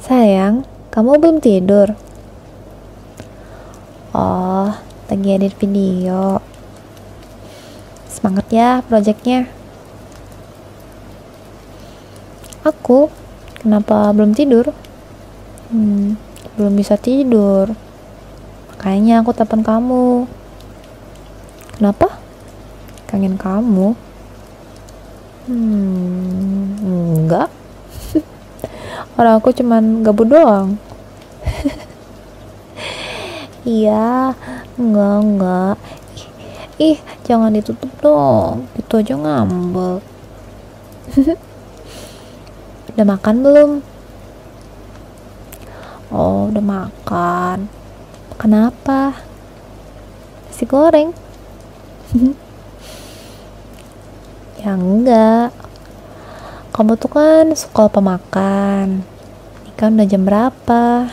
Sayang, kamu belum tidur? Oh, lagi edit video. Semangat ya projectnya. Aku? Kenapa belum tidur? Belum bisa tidur. Makanya aku telepon kamu. Kenapa? Kangen kamu? Enggak. Orang aku cuman gabut doang. Iya, enggak. Ih, jangan ditutup dong. Itu aja ngambek. Udah makan belum? Oh, udah makan. Makan apa? Nasi goreng? Ya enggak. Kamu tuh kan suka lupa makan. Ini kan udah jam berapa?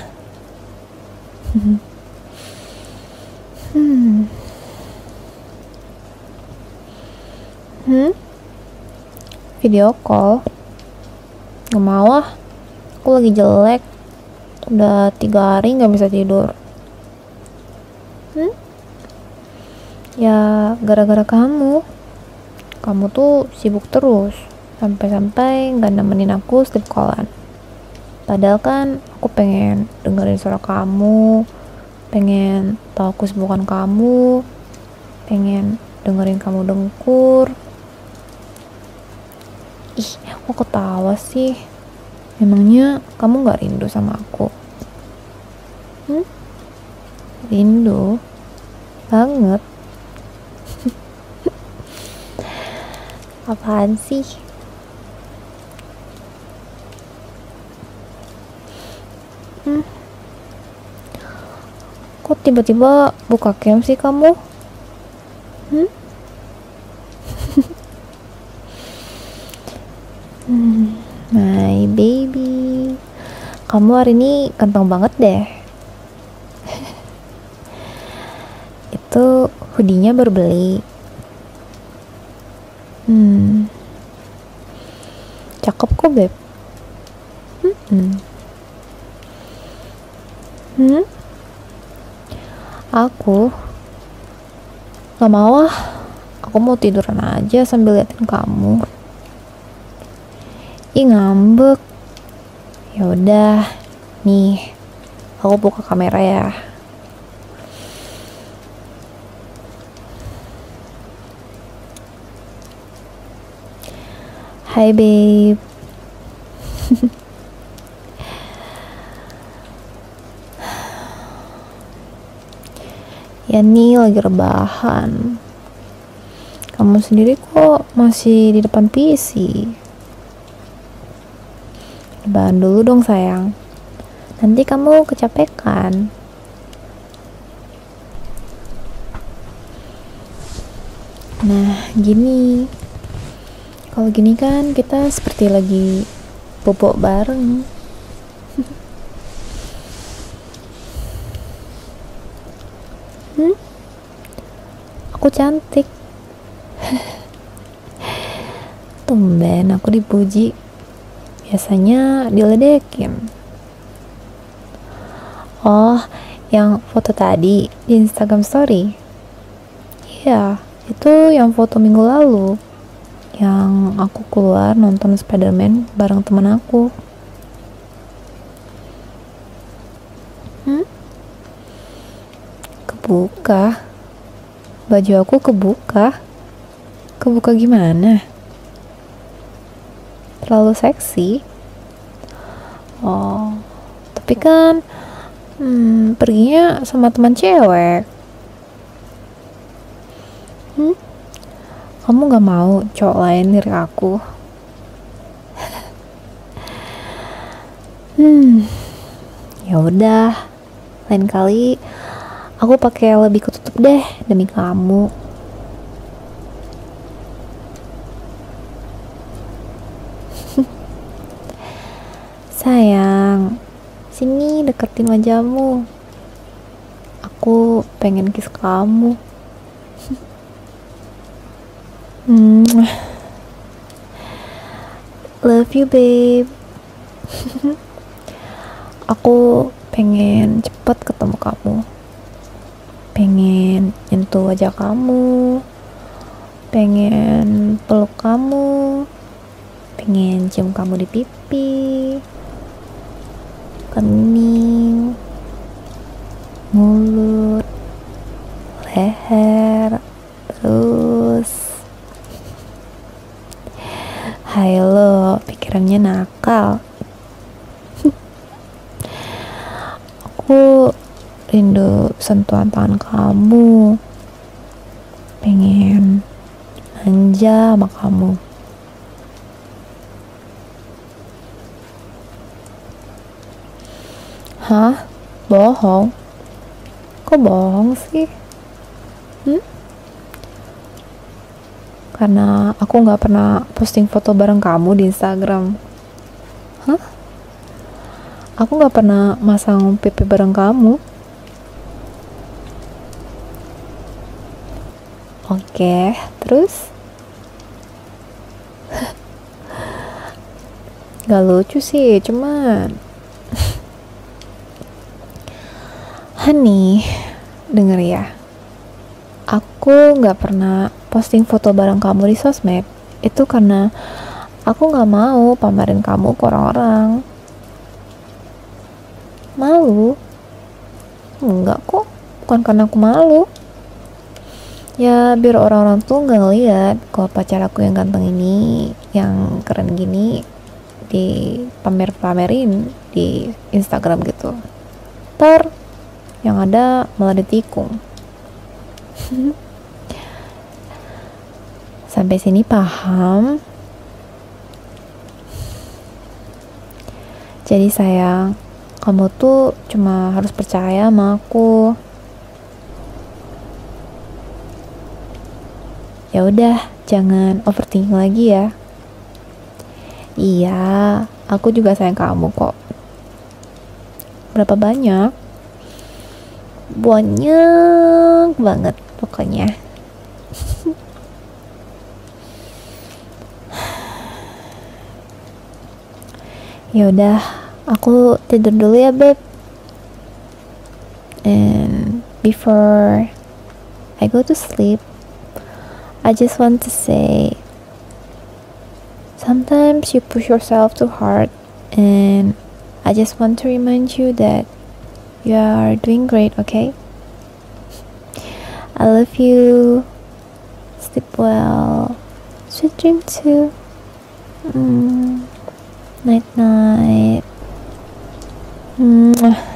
Video call? Gak mau ah. Aku lagi jelek. Udah 3 hari gak bisa tidur. Ya gara-gara kamu. Kamu tuh sibuk terus. Sampai-sampai gak nemenin aku sleep callan. Padahal kan aku pengen dengerin suara kamu, pengen tahu kesibukan kamu, pengen dengerin kamu dengkur. Ih, kok ketawa sih? Memangnya kamu gak rindu sama aku? Rindu? Banget. Apaan sih? Kok tiba-tiba buka cam sih kamu? My baby, kamu hari ini ganteng banget deh. Itu hoodie-nya baru beli. Cakep kok, Beb. Aku gak mau ah. Aku mau tiduran aja sambil liatin kamu. Ih, ngambek. Ya udah, nih aku buka kamera ya. Hai babe. Ya nih lagi rebahan. Kamu sendiri kok masih di depan PC? Rebahan dulu dong sayang. Nanti kamu kecapekan. Nah gini. Kalau gini kan kita seperti lagi bobok bareng. Aku cantik. Tumben aku dipuji. Biasanya diledekin. Oh, yang foto tadi di Instagram story? Iya, itu yang foto minggu lalu. Yang aku keluar nonton Spider-Man bareng teman aku. Kebuka? Baju aku kebuka? Kebuka gimana? Terlalu seksi? Oh, tapi kan perginya sama teman cewek. Kamu gak mau cowok lain lirik aku? Ya udah, lain kali aku pakai lebih ketutup deh demi kamu. Sayang, sini deketin wajahmu. Aku pengen kiss kamu. Love you babe. Aku pengen cepet ketemu kamu, pengen nyentuh wajah kamu, pengen peluk kamu, pengen cium kamu di pipi, kening, mulut, leher, terus hai lo, pikirannya nakal. Aku rindu sentuhan tangan kamu, pengen manja sama kamu. Hah? Bohong? Kok bohong sih? Karena aku nggak pernah posting foto bareng kamu di Instagram. Hah? Aku nggak pernah masang pipi bareng kamu. Oke, terus? Gak lucu sih, cuman Honey, denger ya. Aku nggak pernah posting foto bareng kamu di sosmed. Itu karena aku nggak mau pamerin kamu ke orang-orang. Malu? Enggak kok, bukan karena aku malu. Ya biar orang-orang tuh nggak ngeliat kalau pacar aku yang ganteng ini, yang keren gini, di pamerin di Instagram gitu. Ntar yang ada malah ditikung. Sampai sini paham? Jadi sayang, kamu tuh cuma harus percaya sama aku. Ya udah, jangan overthinking lagi ya. Iya, aku juga sayang kamu kok. Berapa banyak? Banyak banget pokoknya. Ya udah, aku tidur dulu ya, Beb. And before I go to sleep, I just want to say, sometimes you push yourself too hard, and I just want to remind you that you are doing great, okay? I love you. Sleep well. Sweet dream too. Night night.